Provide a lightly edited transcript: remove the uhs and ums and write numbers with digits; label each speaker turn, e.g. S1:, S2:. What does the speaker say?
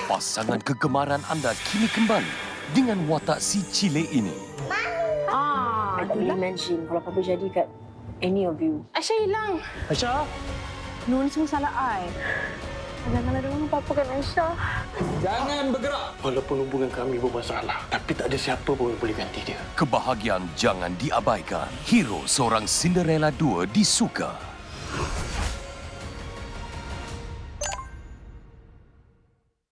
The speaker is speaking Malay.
S1: Pasangan kegemaran anda kini kembali dengan watak si cilik ini.
S2: I could imagine kalau apa jadi kat any of you.
S3: Aisyah hilang.
S4: Aisyah?
S3: Nur ni semua salah I. Janganlah dia orang apa-apa kan Aisyah.
S4: Jangan bergerak. Walaupun hubungan kami bermasalah, tapi tak ada siapa pun yang boleh ganti dia.
S1: Kebahagiaan jangan diabaikan. Hero seorang Cinderella 2 disuka.